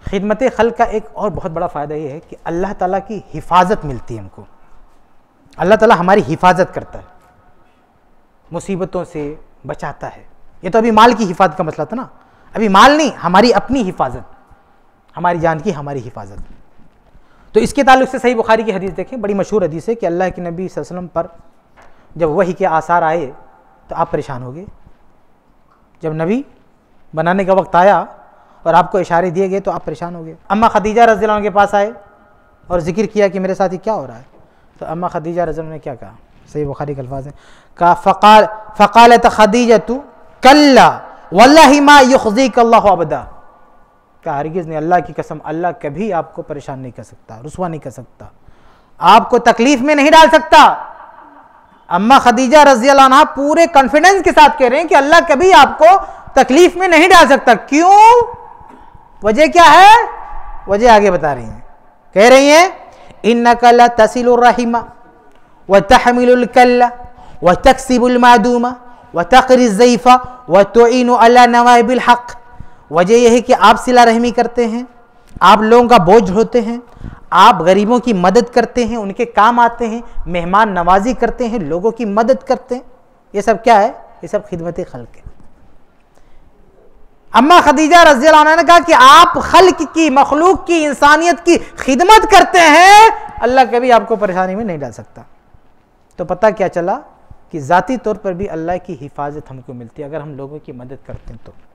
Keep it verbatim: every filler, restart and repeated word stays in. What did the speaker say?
खिदमत खल्क का एक और बहुत बड़ा फ़ायदा ये है कि अल्लाह ताला की हिफाजत मिलती है हमको। अल्लाह ताला हमारी हिफाजत करता है, मुसीबतों से बचाता है। ये तो अभी माल की हिफाजत का मसला था ना, अभी माल नहीं, हमारी अपनी हिफाजत, हमारी जान की हमारी हिफाजत। तो इसके ताल्लुक से सही बुखारी की हदीस देखें, बड़ी मशहूर हदीस है कि अल्लाह के नबी सल्लल्लाहु अलैहि वसल्लम पर जब वही के आसार आए तो आप परेशान हो गए। जब नबी बनाने का वक्त आया और आपको इशारे दिए गए तो आप परेशान हो गए। अम्मा खदीजा रज़ियल्लाहु अन्हा के पास आए और जिक्र किया कि मेरे साथ ही क्या हो रहा है। तो अम्मा खदीजा रज़ियल्लाहु अन्हा ने क्या कहा, सही बुखारी के अल्फाज हैं, कहा फ़क़ाल फ़क़ालत खदीजतु कल्ला वल्लाहि मा युख़ज़ीक अल्लाहु अबदा। कहा हरगिज़ नहीं, अल्लाह की कसम, अल्लाह कभी आपको परेशान नहीं कर सकता, रुसवा नहीं कर सकता, आपको तकलीफ में नहीं डाल सकता। अम्मा खदीजा रज़ियल्लाहु अन्हा पूरे कॉन्फिडेंस के साथ कह रहे हैं कि अल्लाह कभी आपको तकलीफ में नहीं डाल सकता। क्यों? वजह क्या है? वजह आगे बता रही हैं, कह रही हैं इन्नका ला तसिलुर रहिमा व तहमिलुल कल्ला व तक्सिबुल मादूमा व तक़रिज़ ज़ईफ़ा व तुईनु अला नवाइबिल हक़। वजह यह है कि आप सिला रहमी करते हैं, आप लोगों का बोझ ढोते हैं, आप गरीबों की मदद करते हैं, उनके काम आते हैं, मेहमान नवाजी करते हैं, लोगों की मदद करते हैं। ये सब क्या है? ये सब खिदमत खल्क है। अम्मा खदीजा रज़ियल्लाहु अन्हा ने कहा कि आप खल्क की, मखलूक की, इंसानियत की खिदमत करते हैं, अल्लाह कभी आपको परेशानी में नहीं डाल सकता। तो पता क्या चला कि ज़ाती तौर पर भी अल्लाह की हिफाजत हमको मिलती है अगर हम लोगों की मदद करते हैं तो।